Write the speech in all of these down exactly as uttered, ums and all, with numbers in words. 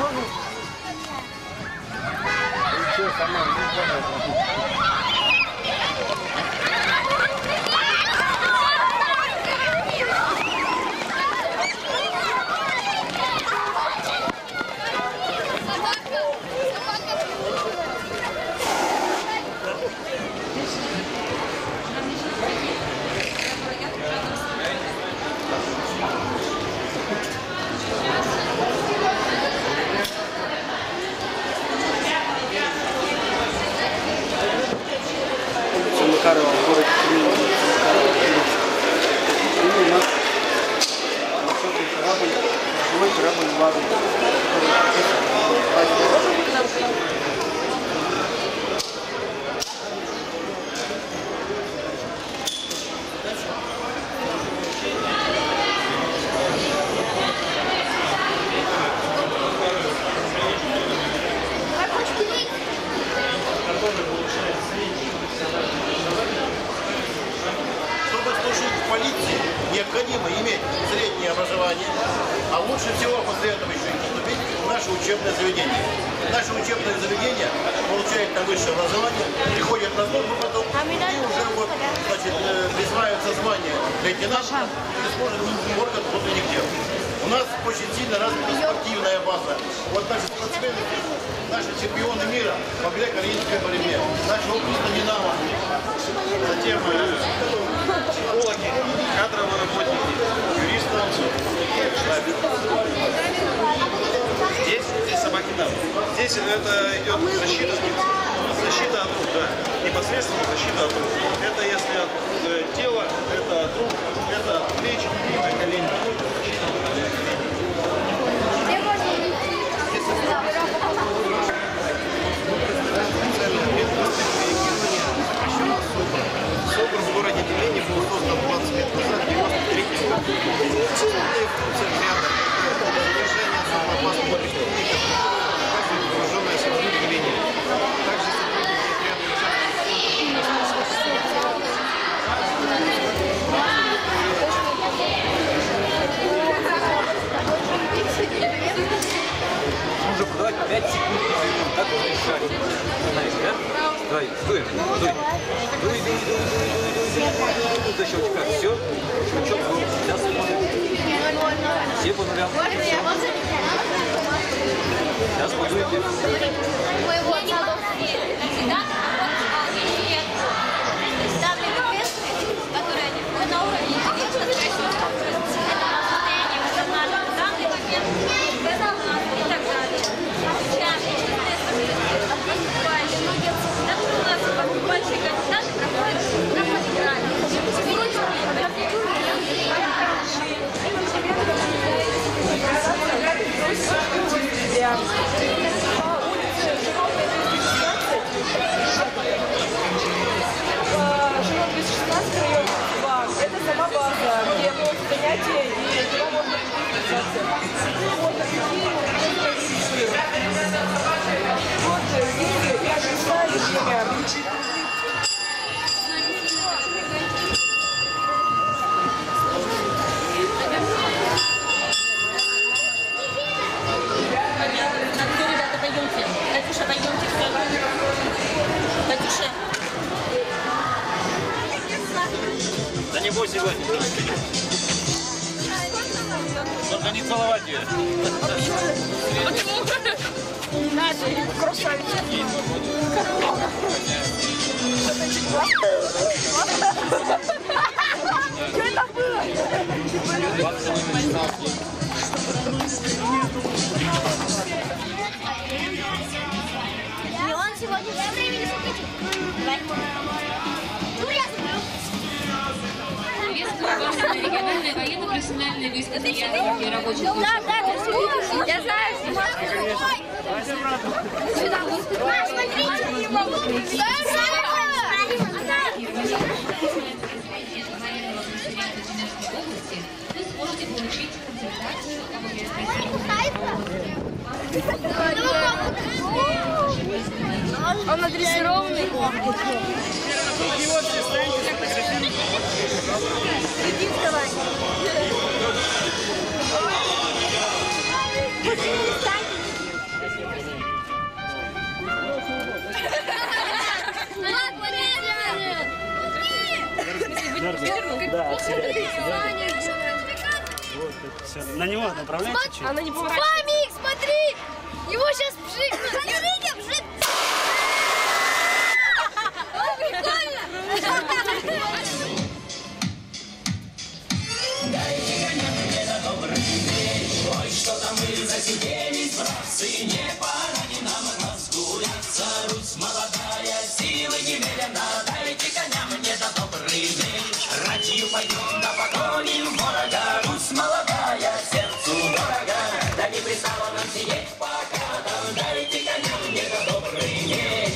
Макарова, город Тюмень, у нас высокий корабль, живой корабль «Ладога», необходимо иметь среднее образование, а лучше всего после этого еще и поступить в наше учебное заведение. Наше учебное заведение получает там высшее образование, приходят на службу потом и уже вот, значит, присваивается звание лейтенанта и сможет орган внутренних дел. У нас очень сильно развита спортивная база. Вот наши спортсмены, наши чемпионы мира по греко-римской борьбе, наши общество «Динамо», затем психологи, кадровые работники, юристы. Здесь, здесь собаки там. Здесь это идет защита, защита от рук, да. Непосредственно защита от рук. Это если от э, тела, это от рук, это от плеч, это колени. СОБР в городе Тюмени был создан двадцать лет назад, в девяносто третьем году. Основные функции отряда – задержание особо опасного преступника, оказывает вооруженное сопротивление. Также сотрудники Нужно продавать пять секунд. Так вот решать. Знаете, да? Давай, стой, стой. Дуй, дуй, дуй, дуй, дуй, дуй. До щелчка. Все. Щелчок был. Сейчас смотрим. Все по нулям. Сейчас подуйте. Это сама база, где будут занятия и туда можно записаться. Вот такие вот видите, я представляю время. Ребята, пойдемте. Катюша, пойдемте. Катюша. Да не бойся, Ваня. Только не целовать ее. Почему? Настя, красавица. Что это было? Милан сегодня все времени сухичек. Давай. Ну, я заберу. Приветствую вас на региональной военно-профессиональной выставке ярмарки рабочих. Да, да, я знаю. Сюда. На, смотрите. Вы сможете получить консультацию об Он надрессированный. Иди вставай. Да, от себя. Вот, это все. На него направляется чуть. Она не поворачивается. Мамик, смотри! Его сейчас вжикнут. Смотрите, вжикнут. Прикольно. Ой, что-то мы засиделись, братцы, не пора ли нам разгуляться? Русь молодая, силы немерено, дайте коня мне за добрый меч. Ратью пойдем да погоним ворога, Русь молодая, сердцу дорога, да не пристало нам сидеть пока, дайте коня мне за добрый меч.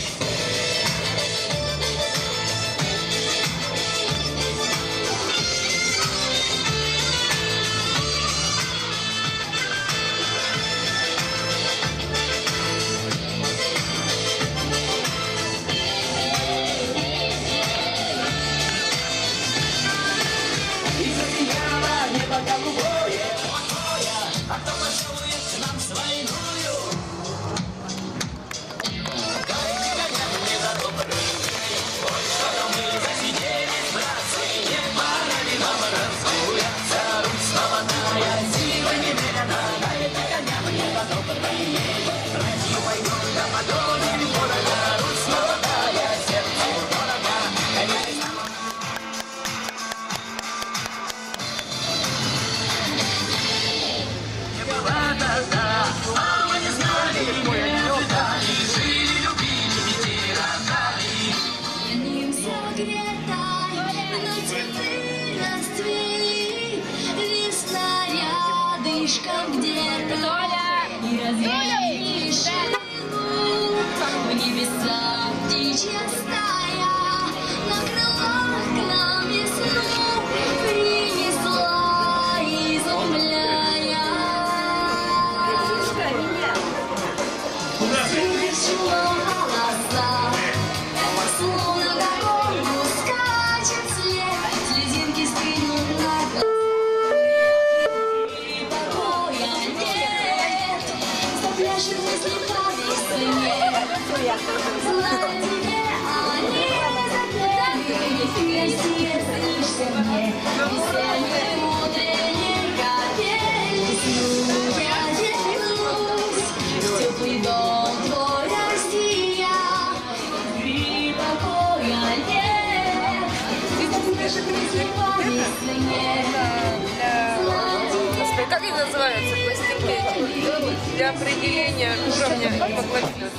Как они называются, пластинки эти? Для определения уровня гемоглобина.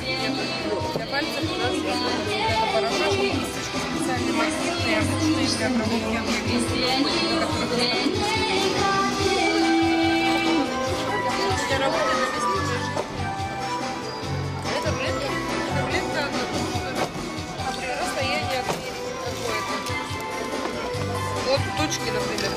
Для пальцев у нас есть порошочки, кисточки специальные магнитные, обычные для обработки объектов. Для работы на месте жизни. Это таблетка, таблетка а при расстоянии от какое-то. Вот точки, например.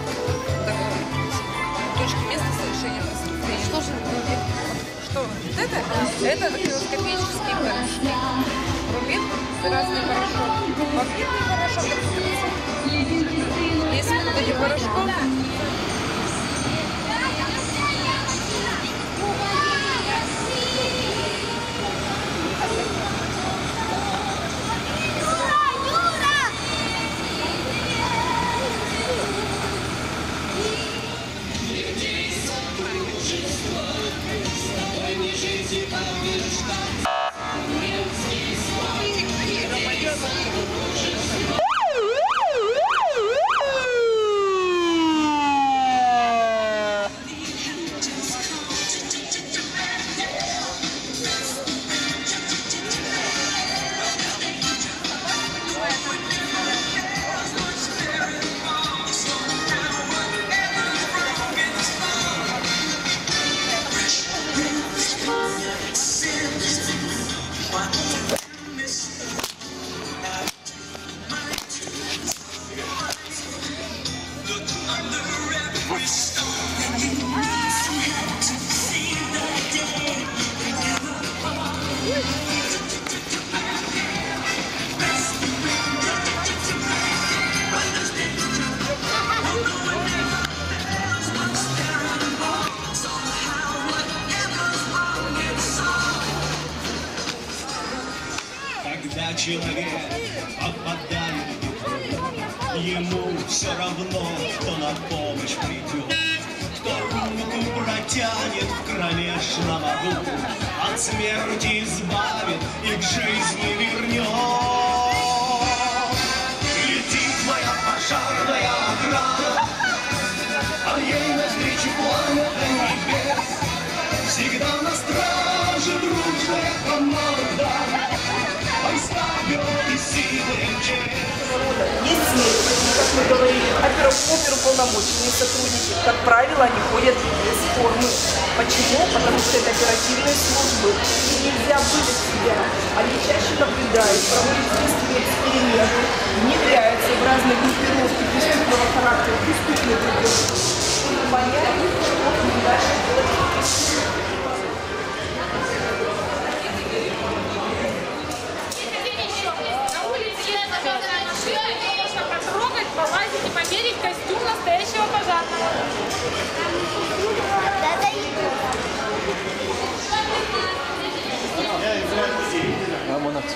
Точки места совершения преступления. Что же рубин? Что? Вот это? Это дактилоскопический порошок. Рубин – разный порошок. Магнитный порошок – это если вот этим порошком Когда человек попадает в ему все равно, кто на помощь придет, кто руку протянет в кромешном аду, от смерти избавит и к жизни вернет. Летит моя пожарная охрана, а ей навстречу пламя до небес. Всегда на страже дружная команда, войска бьет и силы МЧС. Есть смерть, как мы говорили, оперуполномоченные сотрудники. Как правило, они ходят без формы. Почему? Потому что это оперативные службы. И нельзя выдать себя. Они чаще наблюдают, проводят следственные эксперименты, внедряются в разные группировки преступного характера, преступные группировки. И понять их, что им дальше делать. Полазить и померить костюм настоящего пожарного. Да-да, А монах.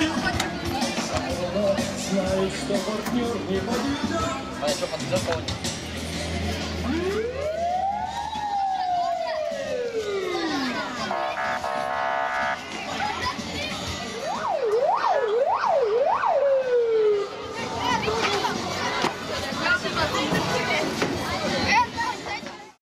А еще подвезет кого-нибудь?